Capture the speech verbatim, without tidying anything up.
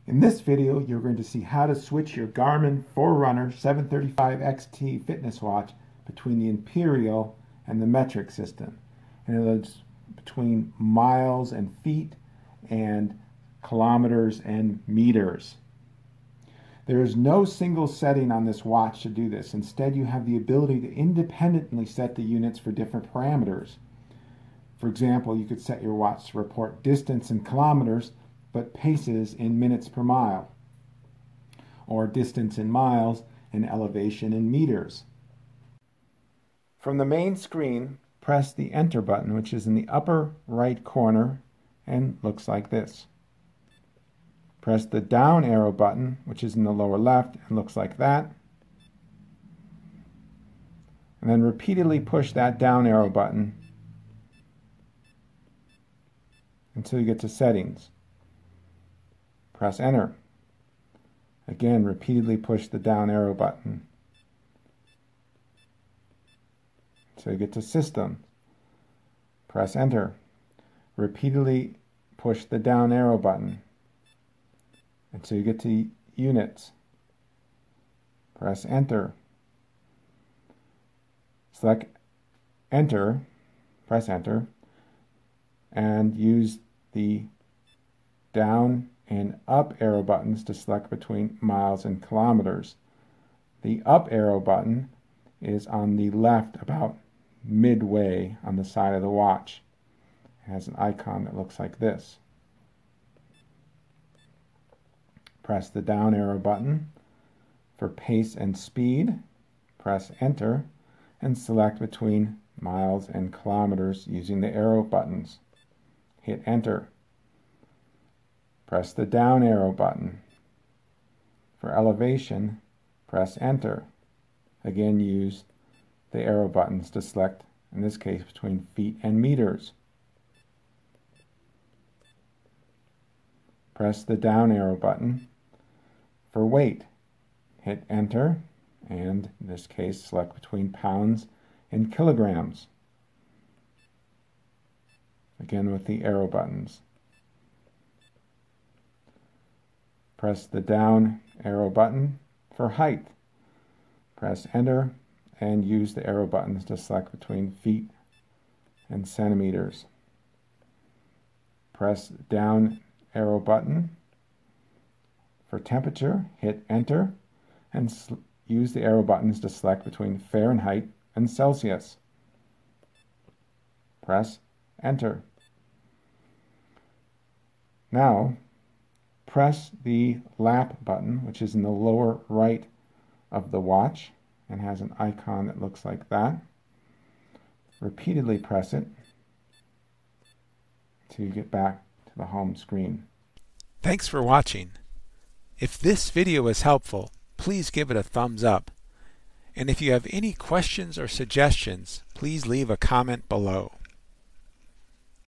In this video, you're going to see how to switch your Garmin Forerunner seven thirty-five X T fitness watch between the Imperial and the metric system. In other words, between miles and feet and kilometers and meters. There is no single setting on this watch to do this. Instead, you have the ability to independently set the units for different parameters. For example, you could set your watch to report distance in kilometers, but paces in minutes per mile, or distance in miles and elevation in meters. From the main screen, press the Enter button, which is in the upper right corner and looks like this. Press the down arrow button, which is in the lower left and looks like that. And then repeatedly push that down arrow button until you get to Settings. Press Enter. Again, repeatedly push the down arrow button until you get to System. Press Enter. Repeatedly push the down arrow button until you get to Units. Press Enter. Select Enter, press Enter, and use the down and up arrow buttons to select between miles and kilometers. The up arrow button is on the left about midway on the side of the watch. It has an icon that looks like this. Press the down arrow button for pace and speed. Press Enter and select between miles and kilometers using the arrow buttons. Hit Enter. Press the down arrow button. For elevation, press Enter. Again, use the arrow buttons to select, in this case, between feet and meters. Press the down arrow button. For weight, hit Enter, and in this case, select between pounds and kilograms. Again with the arrow buttons. Press the down arrow button for height. Press Enter and use the arrow buttons to select between feet and centimeters. Press down arrow button for temperature. Hit Enter and use the arrow buttons to select between Fahrenheit and Celsius. Press Enter. Now, press the lap button, which is in the lower right of the watch and has an icon that looks like that. Repeatedly press it until you get back to the home screen. Thanks for watching. If this video was helpful, please give it a thumbs up. And if you have any questions or suggestions, please leave a comment below.